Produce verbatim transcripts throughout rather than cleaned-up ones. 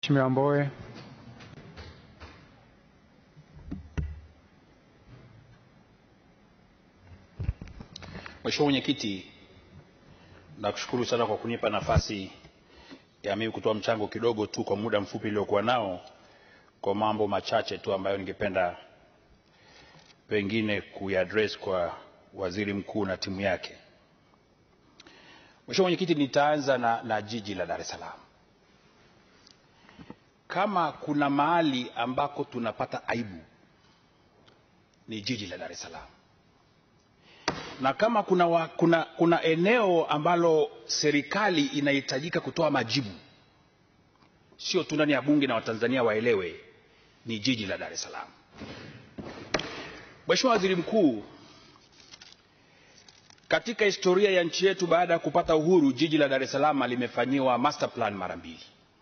Mheshimiwa Mbowe. Mheshimiwa Mwenyekiti, nakushukuru sana kwa kunipa nafasi ya mimi kutoa mchango kidogo tu kwa muda mfupi niliokuwa nao, kwa mambo machache tu ambayo ningependa pengine kuyaadress kwa Waziri Mkuu na timu yake. Mheshimiwa Mwenyekiti, nitaanza na, na jiji la Dar es Salaam. Kama kuna mahali ambako tunapata aibu ni jiji la Dar es Salaam. Na kama kuna, wa, kuna, kuna eneo ambalo serikali inahitajika kutoa majibu, sio tu ndani ya bunge na Watanzania waelewe, ni jiji la Dar es Salaam. Mheshimiwa Waziri Mkuu, katika historia ya nchi yetu baada ya kupata uhuru, jiji la Dar es Salaam limefanyiwa master plan mara mbili.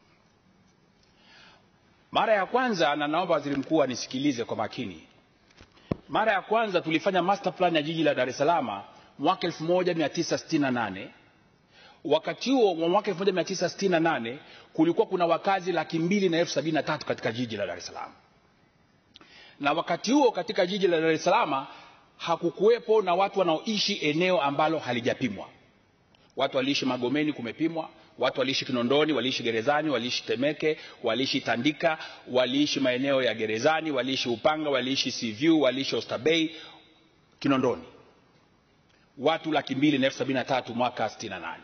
Mara ya kwanza, na naomba Waziri Mkuu anisikilize kwa makini, mara ya kwanza tulifanya master plan ya jiji la Dar es Salaam mwaka elfu moja mia tisa sitini na nane. Wakati huo mwaka elfu moja mia tisa sitini na nane kulikuwa kuna wakazi laki mbili na elfu sabini na tatu katika jiji la Dar es Salaam. Na wakati huo katika jiji la Dar es Salaam hakukuwepo na watu wanaoishi eneo ambalo halijapimwa. Watu waliishi Magomeni, kumepimwa. Watu waliishi Kinondoni, waliishi Gerezani, waliishi Temeke, waliishi Tandika, waliishi maeneo ya Gerezani, waliishi Upanga, waliishi Seaview, waliishi Oysterbay, Kinondoni. Watu laki mbili na elfu sabini na tatu mwaka sitini na nane.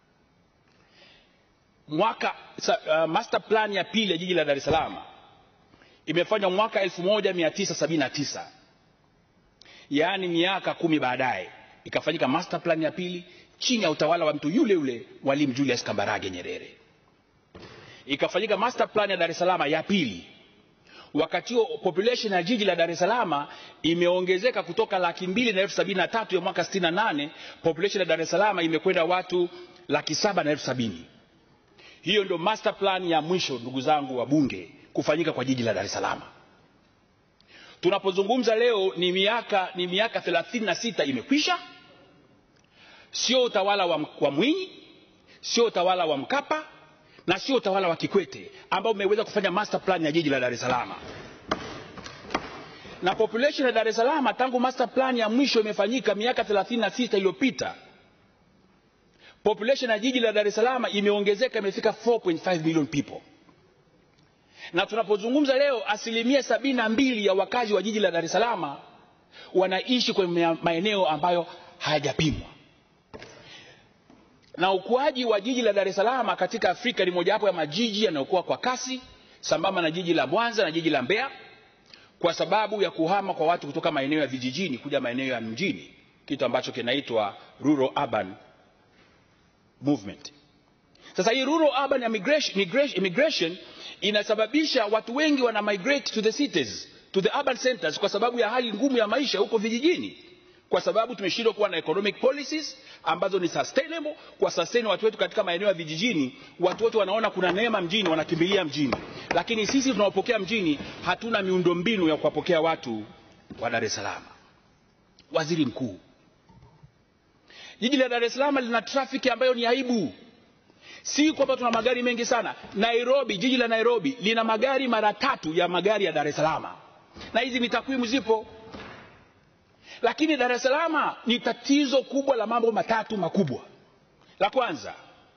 Mwaka uh, master plan ya pili ya jiji la Dar es Salaam imefanywa mwaka elfu moja mia tisa sabini na tisa. Yaani miaka kumi baadaye ikafanyika master plan ya pili chini ya utawala wa mtu yule yule Mwalimu Julius Kambarage Nyerere. Ikafanyika master plan ya Dar es Salaam ya pili. Wakati huo population ya jiji la Dar es Salaam imeongezeka kutoka laki mbili na elfu sabini na tatu ya mwaka sitini na nane, population ya Dar es Salaam imekwenda watu laki saba na elfu sabini. Hiyo ndio master plan ya mwisho, ndugu zangu wa bunge, kufanyika kwa jiji la Dar es Salaam. Tunapozungumza leo ni miaka ni miaka thelathini na sita imekwisha. Sio utawala wa, wa Mwinyi, sio utawala wa Mkapa, na sio utawala wa Kikwete ambao umeweza kufanya master plan ya jiji la Dar es Salaam. Na population ya Dar es Salaam tangu master plan ya mwisho imefanyika miaka thelathini na sita iliyopita, population ya jiji la Dar es Salaam imeongezeka, imefika four point five million people. Na tunapozungumza leo asilimia sabini na mbili ya wakazi wa jiji la Dar es Salaam wanaishi kwenye maeneo ambayo hayajapimwa. Na ukuaji wa jiji la Dar es Salaam katika Afrika ni mojawapo ya majiji yanayokuwa kwa kasi, sambamba na jiji la Mwanza na jiji la Mbeya, kwa sababu ya kuhama kwa watu kutoka maeneo ya vijijini kuja maeneo ya mjini, kitu ambacho kinaitwa rural urban movement. Sasa hii rural urban immigration, immigration, immigration inasababisha watu wengi wana migrate to the cities, to the urban centers, kwa sababu ya hali ngumu ya maisha huko vijijini. Kwa sababu tumeshindwa kuwa na economic policies ambazo ni sustainable kwa sustain watu wetu katika maeneo ya vijijini. Watu wote wanaona kuna neema mjini, wanakimbilia mjini. Lakini sisi tunaopokea mjini hatuna miundombinu ya kuwapokea watu wa Dar es Salaam. Waziri Mkuu, jiji la Dar es Salaam lina traffic ambayo ni aibu. Si kwamba tuna magari mengi sana. Nairobi, jiji la Nairobi lina magari mara tatu ya magari ya Dar es Salaam. Na hizi ni takwimu zipo. Lakini Dar es Salaam ni tatizo kubwa la mambo matatu makubwa. La kwanza,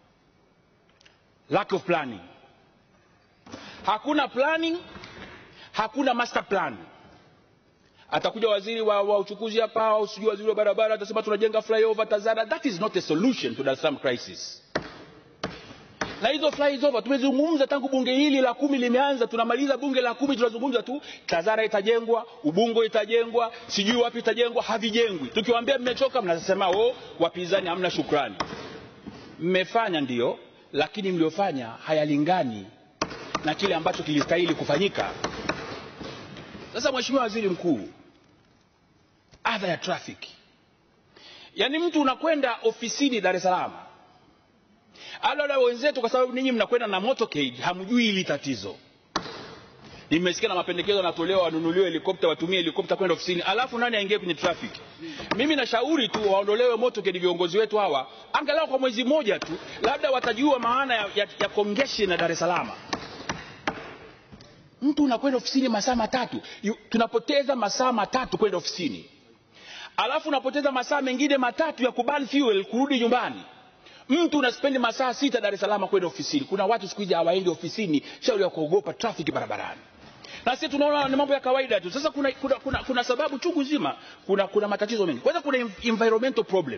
lack of planning. Hakuna planning, hakuna master plan. Atakuja waziri wa, wa uchukuzi hapa au sijui waziri wa barabara atasema tunajenga flyover Tazara. That is not a solution to the Dar es Salaam crisis. Na hizo flyover tumezungumza tangu bunge hili la kumi limeanza, tunamaliza bunge la kumi tunazungumza tu Tazara itajengwa, Ubungo itajengwa, sijui wapi itajengwa, havijengwi. Tukiwaambia mmechoka mnasema oh wapinzani hamna shukrani. Mmefanya ndio, lakini mliofanya hayalingani na kile ambacho kilistahili kufanyika. Sasa Mheshimiwa Waziri Mkuu, adha ya traffic. Yaani mtu unakwenda ofisini Dar es Salaam, ala wenzetu, kwa sababu ninyi mnakwenda na motorcade hamjui hili tatizo. Nimesikia na mapendekezo yanatolewa wanunuliwe helikopta, watumie helikopta kwenda ofisini, alafu nani aingie kwenye traffic? Mimi nashauri tu waondolewe motorcade viongozi wetu hawa, angalau kwa mwezi mmoja tu, labda watajua maana ya, ya, ya congestion na Dar es Salaam. Mtu unakwenda ofisini masaa matatu, tunapoteza masaa matatu kwenda ofisini. Alafu unapoteza masaa mengine matatu ya kubali fuel kurudi nyumbani. Mtu unaspendi masaa sita Dar es Salaam kwenda ofisini. Kuna watu siku hizi hawaendi ofisini shauri ya kuogopa traffic barabarani. Na sisi tunaona ni mambo ya kawaida tu. Sasa kuna kuna, kuna, kuna sababu chungu nzima, kuna kuna matatizo mengi. Kwanza kuna environmental problem.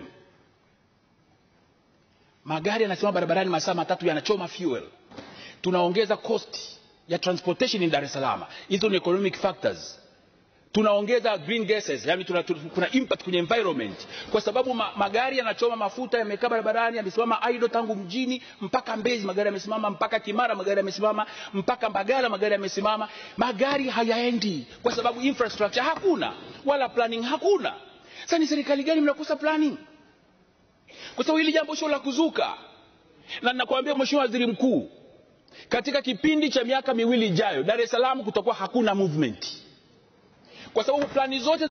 Magari yanasimama barabarani masaa matatu yanachoma fuel. Tunaongeza cost ya transportation in Dar es Salaam. Hizo ni economic factors. Tunaongeza green gases, yani tuna, tuna, kuna impact kwenye environment kwa sababu ma, magari yanachoma mafuta yamekaa barabarani, yamesimama idle tangu mjini mpaka Mbezi magari yamesimama, mpaka Kimara magari yamesimama, mpaka Mbagala magari yamesimama. Magari hayaendi kwa sababu infrastructure hakuna wala planning hakuna. Sasa ni serikali gani mnakosa planning? Kwa sababu hili jambo sio la kuzuka. Na ninakuambia Mheshimiwa Waziri Mkuu, katika kipindi cha miaka miwili ijayo Dar es Salaam kutakuwa hakuna movement. Kwa sababu plani zote